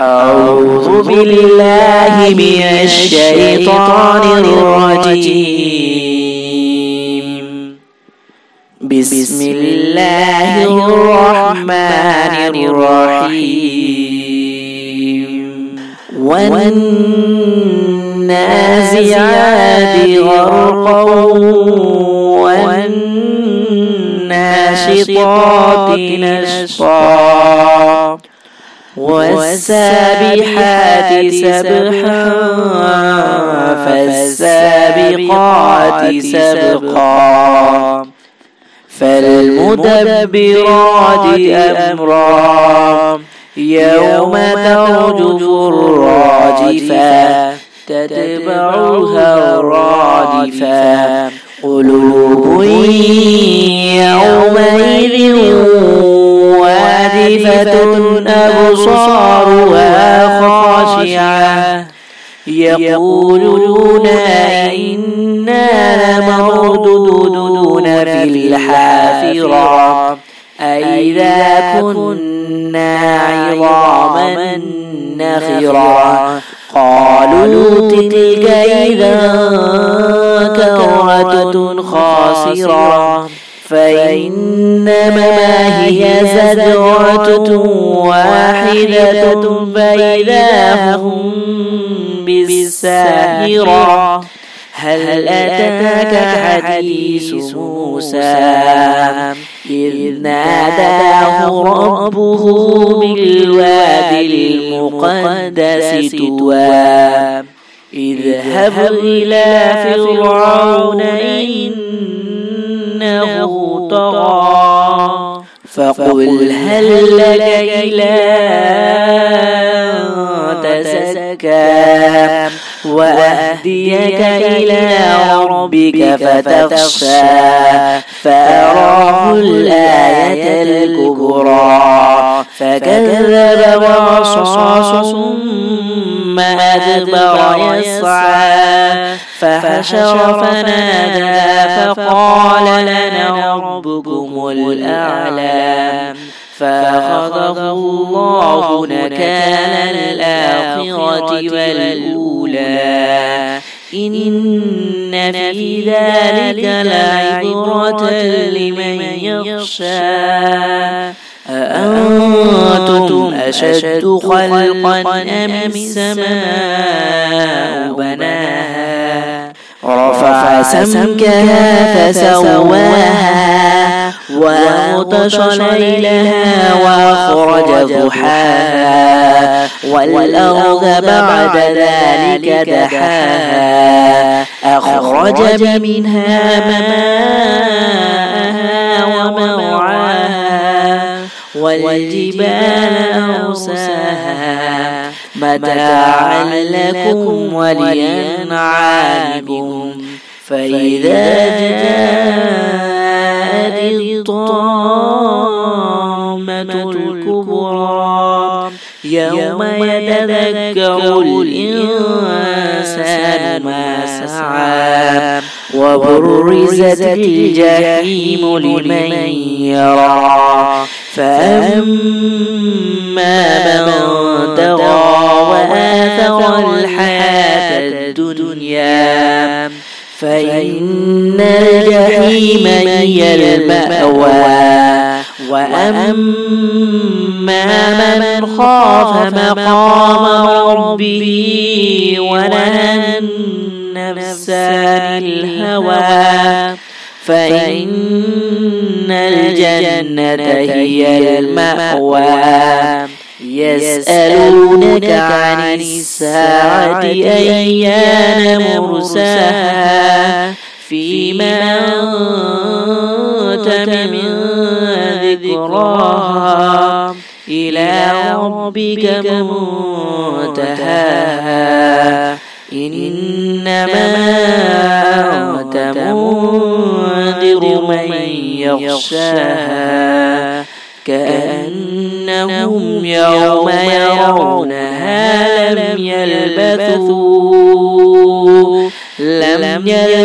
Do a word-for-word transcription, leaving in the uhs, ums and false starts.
أعوذ بالله من الشيطان الرجيم. بسم الله الرحمن الرحيم. والنازعات غرقا والناشطات نشطا والسابحات سبحا فالسابقات سبقا فالمدبرات أمرا يوم ترجف الراجفة تتبعها الرادفة قلوب يومئذ واجفة أبصارها خاشعة يقولون إنا لمردودون في الحافرة أئذا كنا عظاما نخرا قالوا تلك إذا كرة خاسرة فإنما هي زجرة واحدة فإذا هم بالساهرة هل أتاك حديث موسى إذ ناداه ربه بالوادي المقدس طوى اذهب إلى فرعون إنه طغى فقل هل لك إلى تزكى وأهديك إلى ربك فتخشى فأراه الآية الكبرى فكذب وعصى ثم أدبر يسعى فحشر فنادى فقال لنا ربكم الأعلى فأخذه الله نكال الآخرة والأولى إن في ذلك لعبرة لمن يخشى أأنتم أشد خلقا أم السماء بناها رفع سمكها فسواها وأغطش ليلها وأخرج ضحاها والأرض بعد ذلك دحاها أخرج منها ماءها ومرعاها والجبال أرساها متاعا لكم ولأنعامكم فإذا جاءت الطامة الكبرى يوم يتذكر الإنسان ما سعى وبرزت الجحيم لمن يرى فأما من طغى وآثر الحياة الدنيا فإن الجحيم هي المأوى وأما من خاف مقام ربه ونهى النفس عن الهوى فإن الجنة هي المأوى يسألونك عن الساعة أيان مرساها فيما أنت من ذكراها إلى ربك منتهاها إنما أنت منذر من يخشاها كأنهم يوم يرونها لم يلبثوا لم يلبثوا